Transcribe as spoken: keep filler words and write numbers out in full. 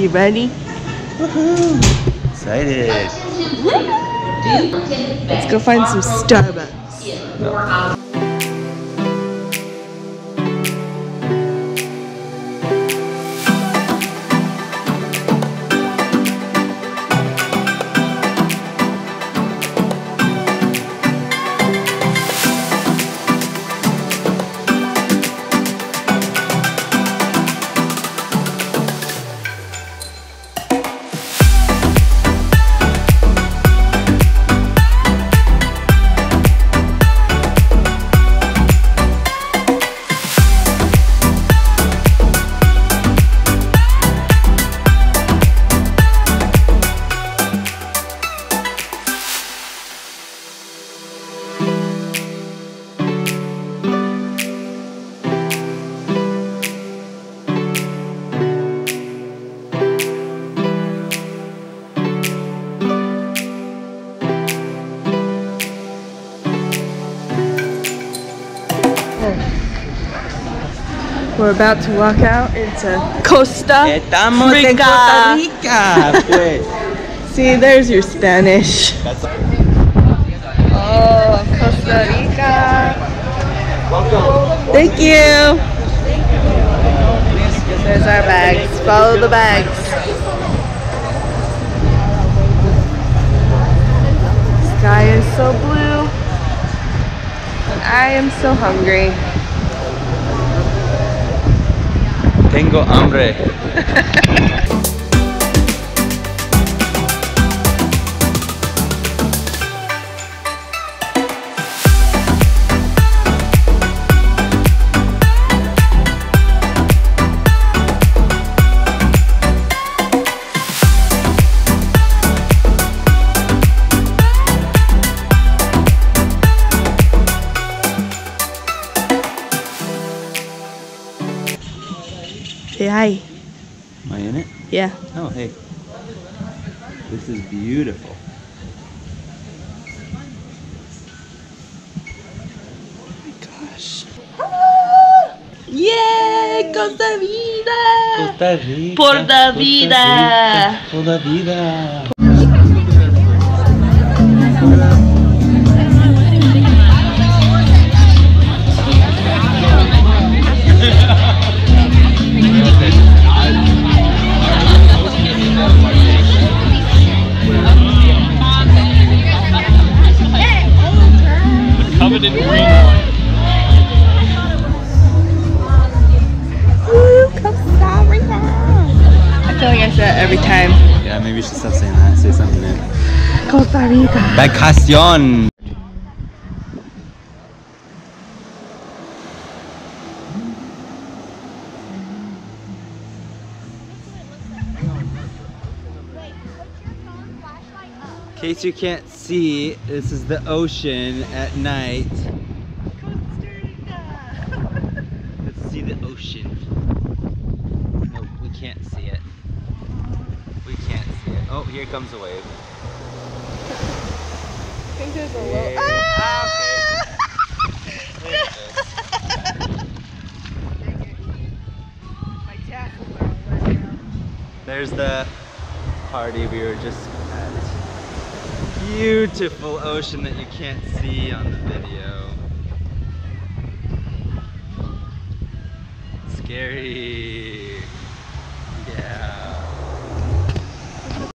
you ready? Woohoo! Excited. Let's go find some Starbucks. No. We're about to walk out into Costa Estamos Rica. en Costa Rica, pues. See, there's your Spanish. That's a Oh, Costa Rica. welcome. Thank you. There's our bags. Follow the bags. The sky is so blue. And I am so hungry. Tengo hambre. Say hi. Am I in it? Yeah. Oh, hey. This is beautiful. Oh my gosh. Ah! Yay! Costa Vida! Costa Rica. Por la vida. Por la vida. Covered in green wine. Woo, Costa Rica! I feel like I say that every time. Yeah, maybe you should stop saying that. Say something new. Costa Rica. Vacación. In case you can't see, this is the ocean at night. Costa Rica. Let's see the ocean. No, we can't see it. We can't see it. Oh, here comes a wave. I think there's a little. Yeah. Ah, okay. There it is. My tassels are all wet now. There's the party we were just at. Beautiful ocean that you can't see on the video. Scary.